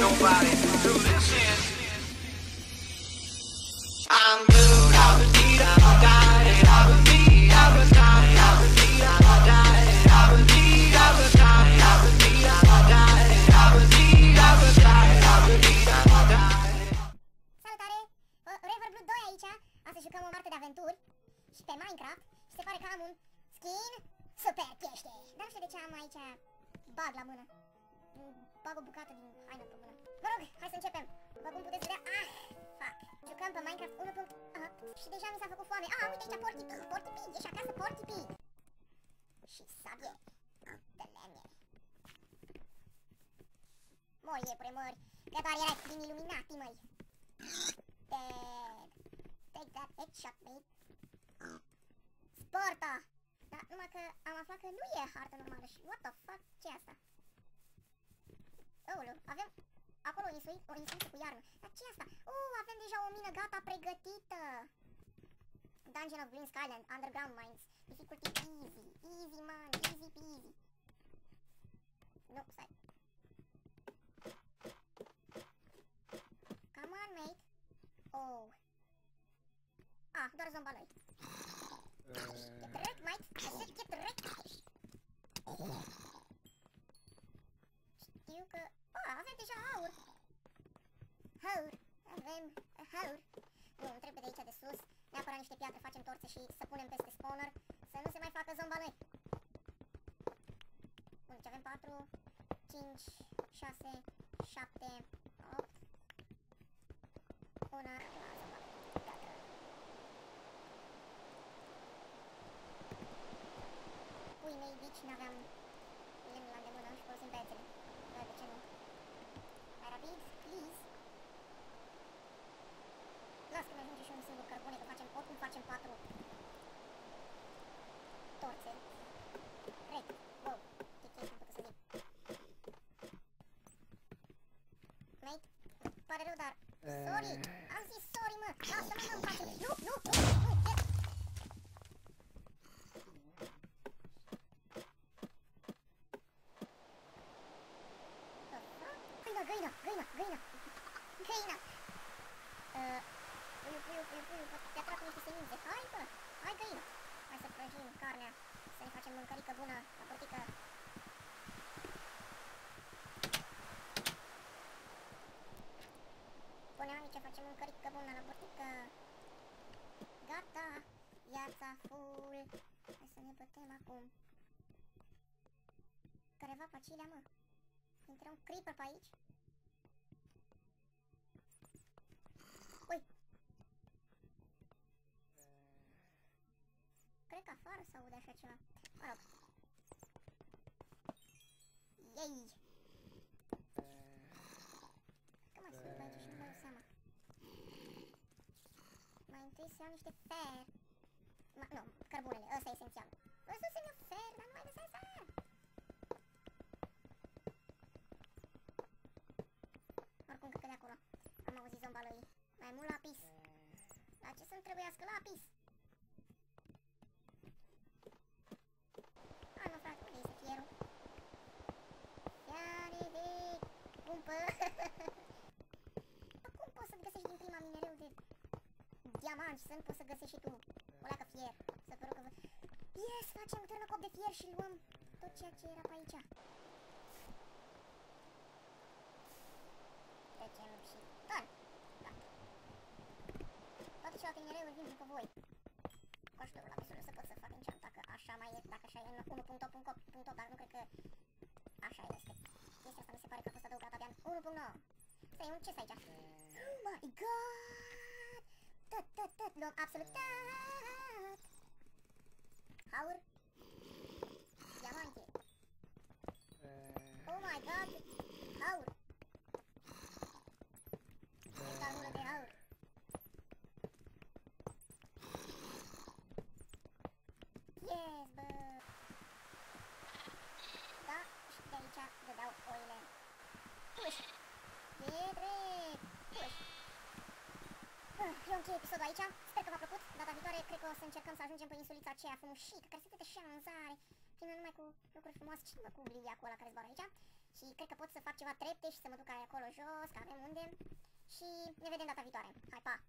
nobody to listen. I'm good, I believe I died, I believe I was dying, I believe I died, I believe I was dying, I believe I died, I believe I was dying, I believe I died. Salutare! Reverb 2 aici. Astăzi jucăm o martă de aventuri și pe Minecraft și se pare că am un skin super pește. Dar nu știu de ce am aici bug la mână. Bag o bucată din haină pe mână. Mă rog, hai să începem. După cum puteți vedea, fuck. Jucăm pe Minecraft 1.8 și deja mi s-a făcut foame. Uite aici Portipi, Portipi, ești acasă Portipi. Și sabie de lemne. Mori iepure, mori. Că doar erai din Illuminati, măi. Dead. Take that headshot, mate. Sporta! Da, numai că am aflat că nu e hartă normală și what the fuck, ce-i asta? Aoleu, avem acolo o insuliță cu iarnă. Dar ce-i asta? Avem deja o mină gata pregătită. Dungeon of Green Skyland, Underground Mines. Difficulty easy, easy man, easy peasy. Nu, stai. Come on, mate. Doar zombaloi. Get wrecked, mate. I said get wrecked. Știu că... avem deja aur. Aur. Avem aur. Nu, îmi trebuie de aici de sus. Neapărat niște piatre, facem torțe și să punem peste spawner. Să nu se mai facă zombaloi. Bun, deci avem 4, 5, 6, 7, 8. Una la zombaloi. Gata. Pui mei bici, n-aveam lemn la îndemână și folosim bețele. Dar de ce nu? Mai rapid, please. Las că mi-ajunge și un singur cărbune, că facem, oricum facem 4 torțe. Rec. Wow. Ce chestii am putut să zic. Mate, pare rău, dar... Sorry! Am zis sorry, mă! Lasă-mă, mă, facem... Nu! Găina! Puiu, te-a tras cu niște semințe. Hai, bă! Hai, găină! Hai să prăjim carnea, să ne facem mâncărică bună la portică. Pune aici, facem mâncărică bună la portică. Gata! Viața full! Hai să ne bătem acum. Careva pacilea, mă! Intră un creeper pe aici. Ui! Cred că afară se aude așa ceva. Mă rog. Yay! Că mai sunt aici și nu mă dau seama. Mai întâi să iau niște fer. Nu, cărbunele, ăsta e esențial. Văzusem eu fer, dar nu mai găsesc fer. Oricum, cred că de acolo am auzit zombalăii. Mai mult lapis. La ce să-mi trebuiască lapis? Nu, frate, unde este fierul? Fiare de cumpă! Cum poți să găsești din prima minereu de diamant și să nu poți să găsești și tu o leacă fier? Să pără că... Yes, facem târnăcop de fier și luăm tot ceea ce era pe aici. Trecem și ton. Toate celelalte minereuri vin după voi. Cu ajutorul lapisului să pot să fac enchant, dacă așa mai e, dacă așa e în 1.8.8, dar nu cred că așa este. Chestia asta mi se pare că a fost adăugată abia în 1.9. Stai, ce-s aici? Oh my god! Tot, luăm absolut tot! Aur? Diamante! Oh my god! Aur! Este armură de aur! Yes, bă! Da, și de aici dădeau oile. Puș! Pietre! Puș! Eu închei episodul aici. Sper că v-a plăcut. Data viitoare cred că o să încercăm să ajungem pe insulița aceea frumușică, care se vede și anzare, plină numai cu lucruri frumoase. Ce mă cu Livia cu ăla care zboară aici? Și cred că pot să fac ceva trepte și să mă duc acolo jos, că avem unde. Și ne vedem data viitoare. Hai, pa!